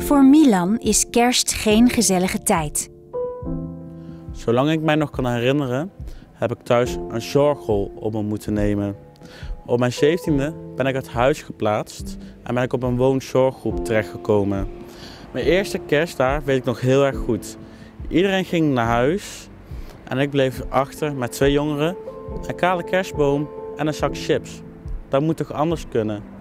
Voor Milan is kerst geen gezellige tijd. Zolang ik mij nog kan herinneren, heb ik thuis een zorgrol op me moeten nemen. Op mijn 17e ben ik uit huis geplaatst en ben ik op een woonzorggroep terechtgekomen. Mijn eerste kerstdag weet ik nog heel erg goed. Iedereen ging naar huis en ik bleef achter met 2 jongeren, een kale kerstboom en een zak chips. Dat moet toch anders kunnen?